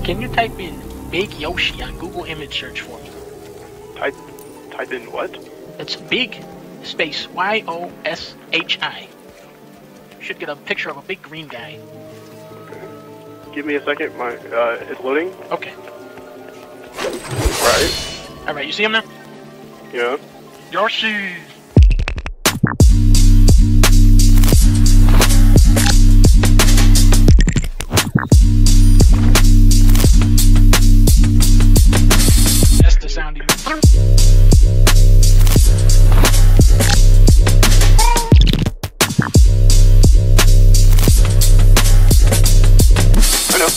Can you type in Big Yoshi on Google image search for me? Type in what? It's Big space Y-O-S-H-I. You should get a picture of a big green guy. Okay. Give me a second. It's loading. Okay. Alright, you see him now? Yeah. Yoshi! That's the sound he makes. I know.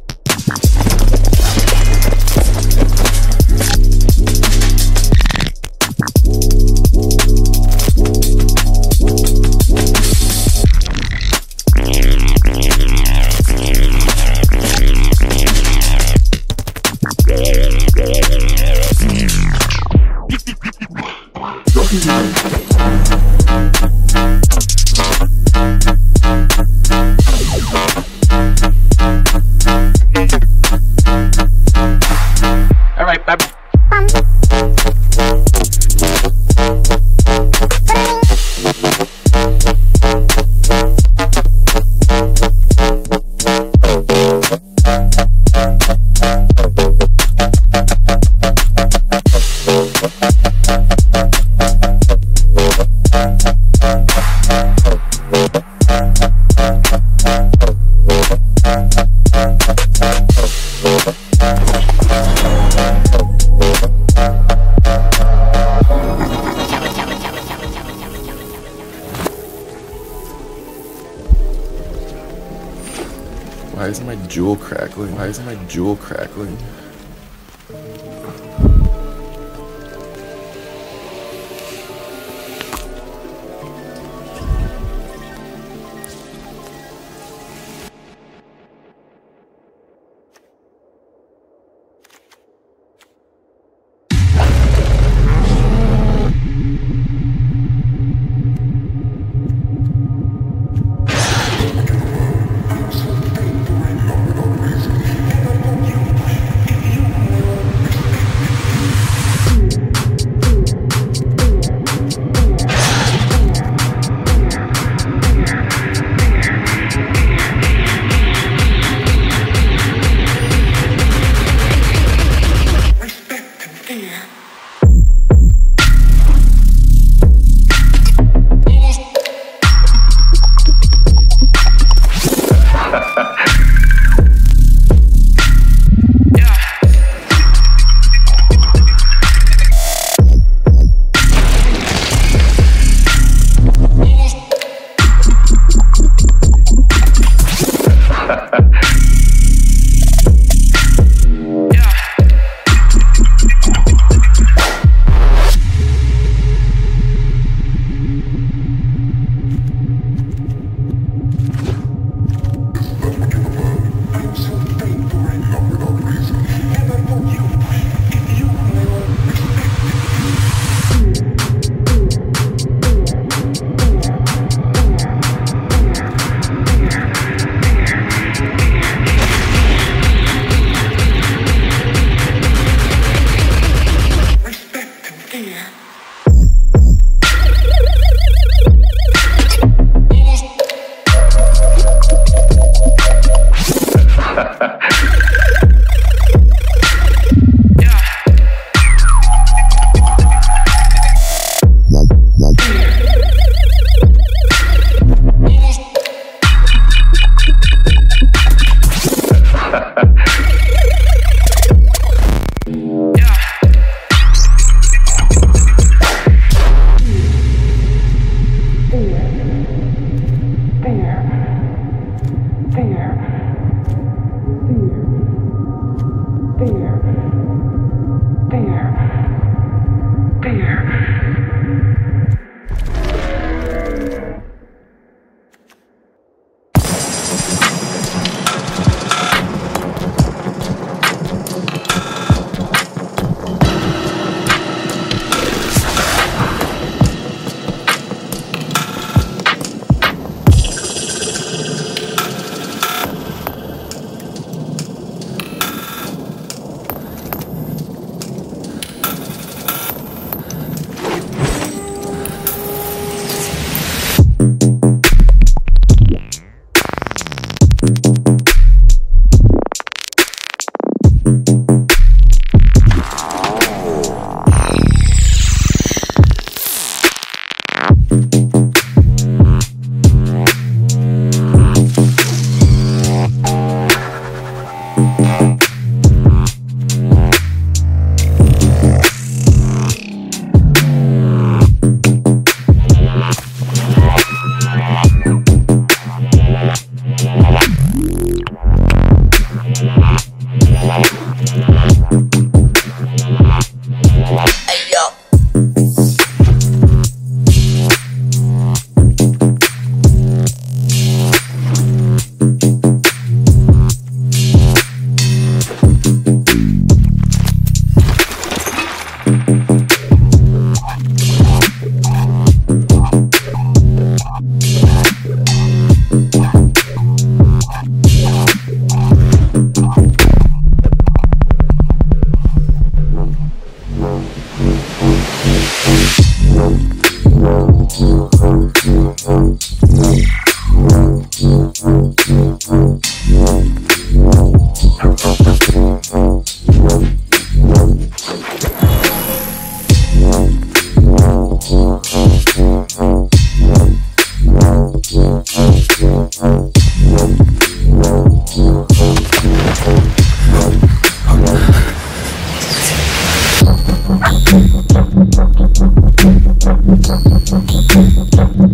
Alright, bye-bye. Why isn't my jewel crackling? Why isn't my jewel crackling?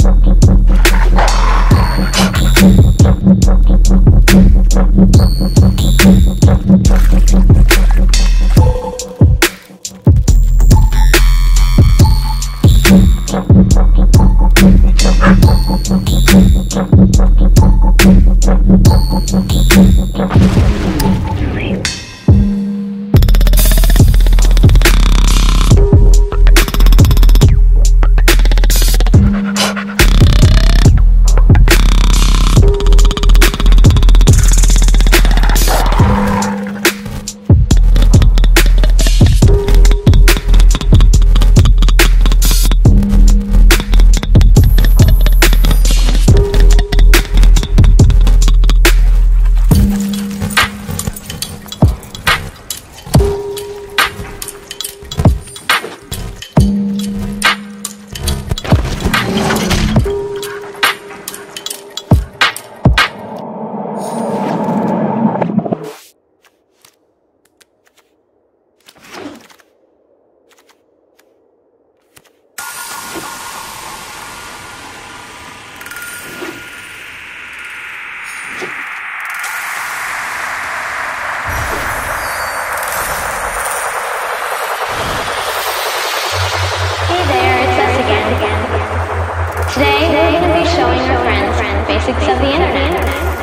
Today, we're going to be showing our friends basics of the internet.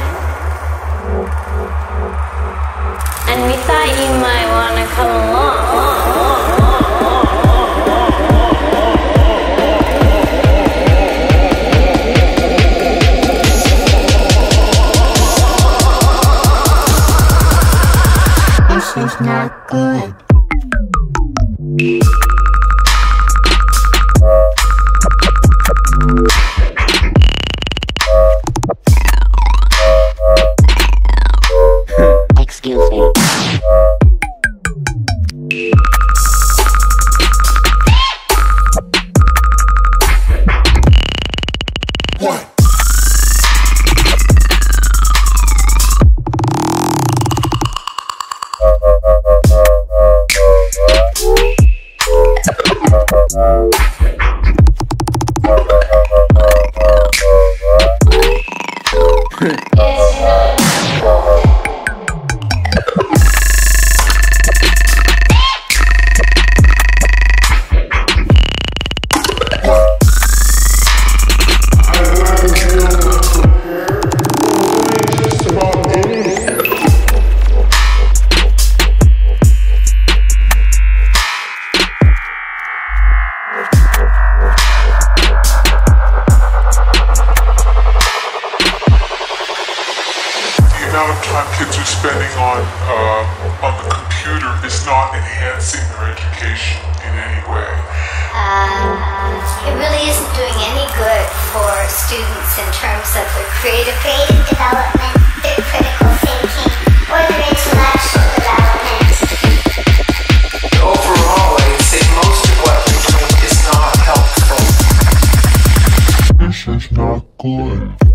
And we thought you might want to come along. This is not good. Excuse me. What? It really isn't doing any good for students in terms of their creative development, their critical thinking, or their intellectual development. Overall, I'd say most of what we're doing is not helpful. This is not good.